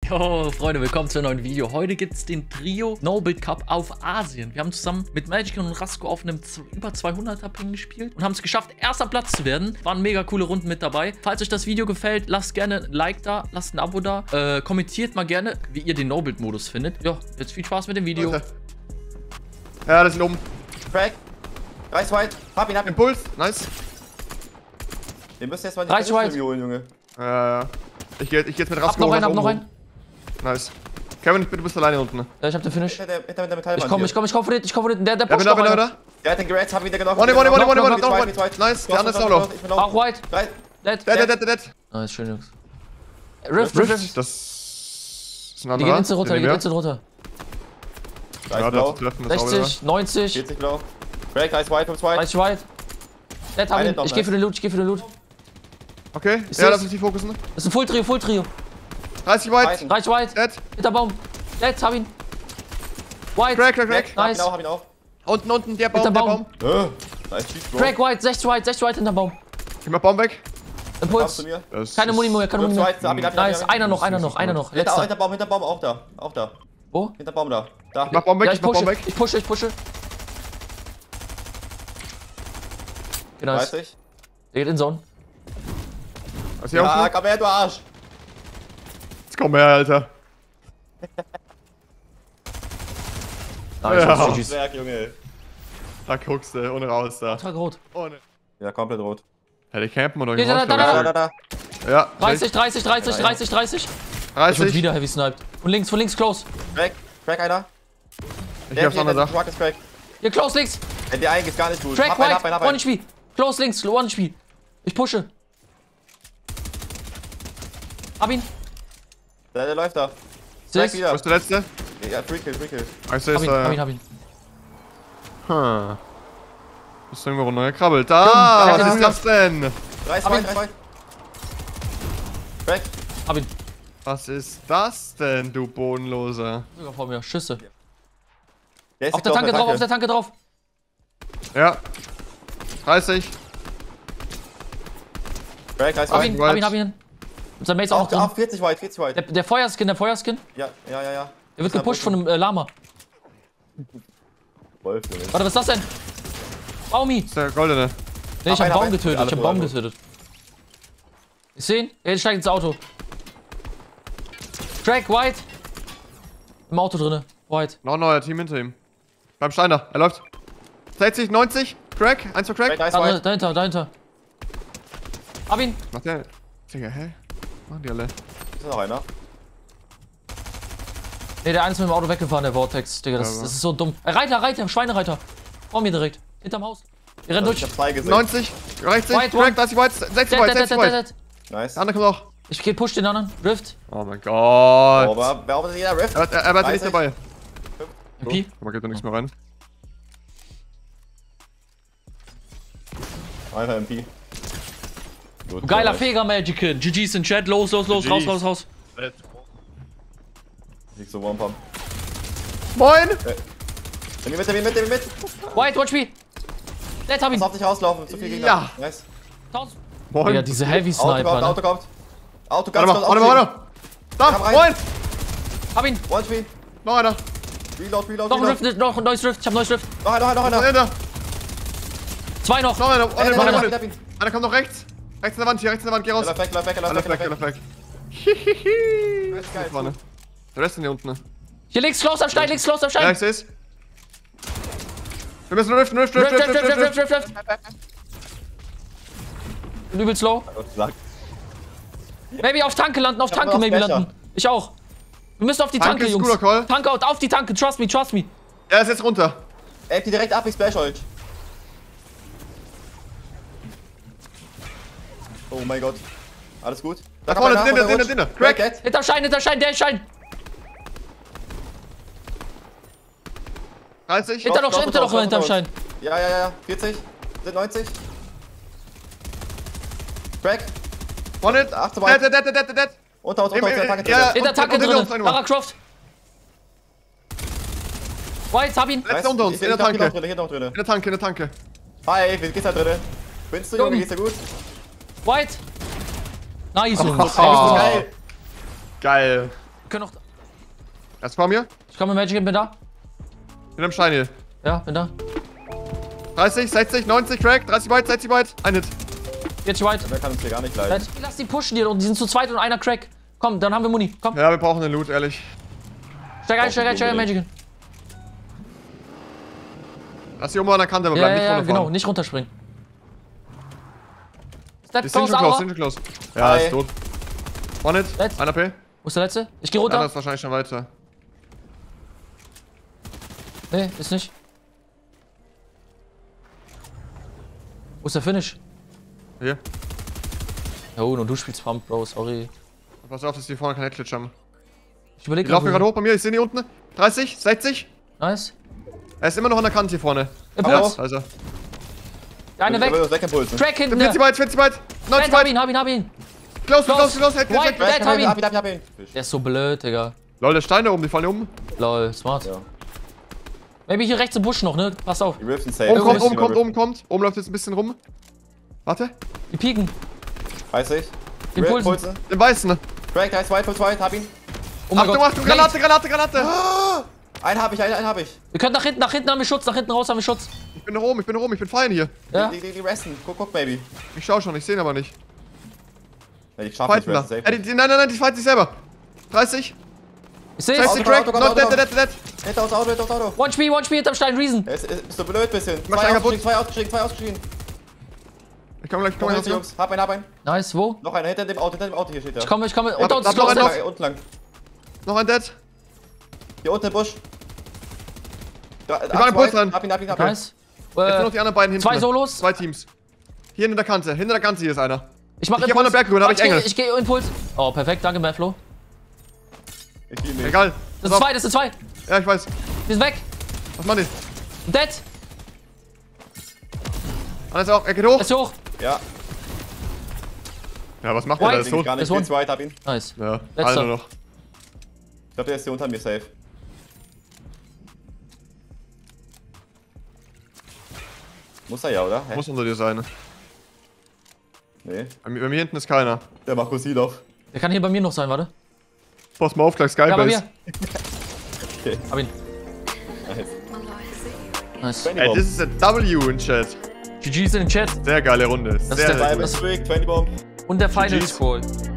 Jo, Freunde, willkommen zu einem neuen Video. Heute gibt es den Trio No-Build Cup auf Asien. Wir haben zusammen mit Magic und Rasco auf einem über 200er Ping gespielt und haben es geschafft, erster Platz zu werden. Waren mega coole Runden mit dabei. Falls euch das Video gefällt, lasst gerne ein Like da, lasst ein Abo da. Kommentiert mal gerne, wie ihr den No-Build-Modus findet. Ja, jetzt viel Spaß mit dem Video. Okay. Ja, das ist oben. Crack. Reiß weit. Hab ihn. Impuls. Nice. Wir müssen jetzt mal die Reiß weit. holen, Junge. Ja. Ich geh jetzt mit Rasco. Hab noch einen. Nice. Kevin, du bist alleine unten. Ne? Ja, ich hab den Finish. Hinter der Metallwand. Ich komm von hinten. Der Ja, pusht bin noch einer. da. Der hat den gerettet, hab ihn wieder genommen. One. Nice. Nice, der andere ist auch noch. Auch White. Dead. Nice, schön, Jungs. Rift. Das ist ein Die gehen anderer. instant runter. Ja, Blau. das treffen ist auch 60, 90. 40 blau. Crack, Reiß weit, kommst weit. 30 White. Dead hab Einen ihn. noch, Ich geh für den Loot. Okay, Ich ja, seh's. lass uns die fokussen. Das ist ein Full-Trio. 30 weit. 30 White. Dead. Hinter Baum. Dead, hab ihn. White. Crack. Nice. Hab ihn auch. Unten, der Hinter Baum. Nice, schieß, Bro. Crack White, 60 White hinter Baum. Geh mal Baum weg. Kommst Impuls. zu mir. Keine Muni mehr, keine Muni mehr. Hab ihn. Nice, einer noch. Letzter. Hinter Baum, auch da. Wo? Hinter Baum da. Da. Mach Baum weg, Ja, ich mach Baum weg. ich pushe. Genau. 30. Der geht in Zone. Was hier Ja, unten? komm her, du Arsch. Jetzt komm her, Alter. Nice, Ja. GG's. Werk, Junge. Da guckst du, ohne raus da. Tag rot. Ohne. Ja, komplett rot. Ja, die campen oder Da. Da. Ja, 30. 30. Ich wieder heavy sniped. Von links, close. Crack einer. Ich geh aufs andere Dach. Truck ist Crack. Hier, close links. Der eigentlich gar nicht gut. Crack Hab White. einen. One HP. Close links, One HP. Ich pushe. Hab ihn. Der läuft da. Crack Six. wieder. Wo ist der letzte? Ja, Free Kill. Ich seh's, Hab ihn. Bist du irgendwo runtergekrabbelt? Da, Ja, was ist das denn? Reiß Hab ihn. weit. Crack. Hab ihn. Was ist das denn, du Bodenloser? Sogar vor mir. Schüsse. Der ist Auf der Tanke drauf. Ja. 30. Crack, reiß Hab weit. ihn. Mit seinem Mace auch noch drin. Auf 40 weit. Der Feuerskin. Ja. Der wird gepusht von einem Lama. Wolf, Junge. Warte, was ist das denn? Baumi. Das ist der goldene. Nee, ich hab Hab Baum einen. getötet. Alles Ich hab gut, Baum alles getötet. Ich seh ihn. Er steigt ins Auto. Crack, White. Im Auto drinne. White. Noch ein neuer Team hinter ihm. Beim Steiner. Er läuft. 60, 90. Crack. Eins für Crack. Crack, reiß weit. Dahinter. Hab ihn. Macht der. Digga, hä? Machen die alle. Ist noch einer? Ne, der eine ist mit dem Auto weggefahren, der Vortex. Digga, das ist so dumm. Reiter, Schweinereiter. Vor mir direkt. Hinterm Haus. Die rennen Ich durch. hab 2 gesehen. 90. 60. White, Crack. one. 30 White. 60 White. 60 White. Nice. Der andere kommt auch. Ich geh push den anderen. Rift. Oh mein Gott. Aber wer ist jeder Rift? Er war nicht 30. dabei. MP. Aber geht da nichts mehr rein. Einfach MP. Gut, Geiler nice. Feger Magicin. GG's in Chat. Los. Raus. Nicht so One Pump. Moin! Nimm ihn mit. White, watch me. Let's hab ihn. Pass auf dich rauslaufen, zu viel Gegner. Ja. Nice. 1000. Moin! Digga, diese Heavy Sniper, ne? Auto kommt. Warte ganz mal, kurz warte aufstehen. mal. Da, Komm rein. moin! Hab ihn. One Speed. Noch einer. Reload. Noch ein Rift, noch ein neues Rift. Ich hab ein neues Rift. Noch einer. Dahinter. 2 noch. Noch einer. Einer. Einer kommt noch rechts. Rechts in der Wand, geh raus. Lauf weg. Er läuft weg. Hihihi. Geil. Vorne. Der Rest sind hier unten. Hier links, close am Stein. Ja, ich seh's. Wir müssen Rift. Rift. Bin übelst low. Maybe auf Tanke landen, hab noch maybe Becher. landen. Ich auch. Wir müssen auf die Tanke Tanke, ist Jungs. guter Call. Tanke out, auf die Tanke. Trust me. Er ist jetzt runter. Ey, die direkt ab, ich splash euch. Oh mein Gott. Alles gut? Da kommt vorne, einer, drinnen. Crack. Crack. Hinter Schein, der ist Schein. 30. Hinter noch hinterm Schein. Ja. 40. Sind 90. Crack. One hit. Ach, zu weit. Dead. Unter der Tanke Ja. drin. Hinter Tanke und hinter drin. uns einer. Lara Croft. White, hab ihn. Letzter unter uns, Ich in der bin Tanke. hier noch drin. In der Tanke. Hi, wie geht's da drin? Findest du, Junge, geht's dir gut? White. Nice, Jungs. Geil. Geil. können noch... Er ist vor mir. Ich komme mit Magic, bin da. Bin am Stein hier. Ja, bin da. 30, 60, 90, Crack. 30 weit, 60 weit. Ein Hit. 40 weit. Der kann uns hier gar nicht leiden. Lass die pushen hier und die sind zu zweit und einer Crack. Komm, dann haben wir Muni. Komm. Ja, wir brauchen den Loot, ehrlich. Steig ein, Magic. Lass die oben an der Kante, aber Ja, bleib nicht ja, runterfahren. genau, nicht runterspringen. Step Die sind close, schon close, Aua. sind schon close. Ja, Hi. ist tot. One Hit, Let's. 1 AP. Wo ist der letzte? Ich geh Der andere runter. ist wahrscheinlich schon weiter. Nee, ist nicht. Wo ist der Finish? Hier. Oh, nur du spielst Pump, Bro, sorry. Pass auf, dass die vorne keinen Headglitch haben. Ich überlege Die laufen gerade hoch bei mir, ich sehe die unten. 30, 60. Nice. Er ist immer noch an der Kante hier vorne. Impuls. Ja, also. Der eine weg. Wegimpulsen. Crack hinten. 40 weit, 40 weit. 90 Hab weit. ihn, hab ihn. Close, Close. close, close. Headglitch, White. Headglitch. Hab ihn. Hab ihn. Der ist so blöd, Digga. Lol, der Stein da oben, die fallen hier um. Lol, smart. Ja. Maybe hier rechts im Busch noch, ne? Pass auf. Die Riften safe. Oben kommt, ist oben kommt, oben kommt. Oben läuft jetzt ein bisschen rum. Warte. Die pieken. 30. Impulsen. Den weißen, ne? Crack, da ist weit, full weit, hab ihn. Oh mein Achtung, Gott. Achtung, Granate, Granate, Granate. Einen hab ich, einen hab ich. Wir können nach hinten haben wir Schutz, nach hinten raus haben wir Schutz. Ich bin noch oben, ich bin fein hier. Ja? Die resten. Guck, Baby. Ich schau schon, ich sehe ihn aber nicht. Ja, die schaffen Fighten da. nicht, safe. Nein, die fighten sich selber. 30. Ich seh's. 60 Auto, Crack, Auto, not Auto, dead, Auto. dead. Hinter uns Auto, hinter uns Auto. 1 HP hinterm Stein, Reason. Ist so blöd bisschen. Mach Stein kaputt. Zwei ausgestiegen. Ich komm gleich, Noch gleich. eins, Jungs. Hab einen. Nice, wo? Noch einer hinter dem Auto hier steht er. Ich komme. Unter uns hab ist noch close. einen. Unten lang. Noch ein Dead. Hier unten im Busch. waren im Busch dran. Hab ihn. Nice. Jetzt sind noch die anderen beiden hinten. Zwei Solos. 2 Teams. Hier hinter der Kante hier ist einer. Ich mach Ich geh von der Berg rüber, da hab ich Engel. Ich geh Impuls. Oh, perfekt, danke, Maflo. Ich lieb mich. Egal. Das ist zwei. Ja, ich weiß. Die sind weg. Was machen die? Dead. Einer ist auch, er geht hoch. Ist hoch. Ja. Ja, was macht White. der? Der ist tot. Gar nicht. Ist one. Geht's weit, hab ihn. Nice. Ja, Letzter. einer noch. Ich glaube, der ist hier unter mir safe. Muss er ja, oder? Hä? Muss unter dir sein. Nee. Bei mir hinten ist keiner. Der macht Kusilov. Der kann hier bei mir noch sein, warte. Pass mal auf, gleich Ja, bei Skybase. mir. Okay. Hab ihn. Nice. Nice. Ey, das ist ein W in Chat. GG's in den Chat. Sehr geile Runde. ist Sehr, der- sehr Cyber gut. Streak, 20 Bomb. Und der Final GG's. Scroll.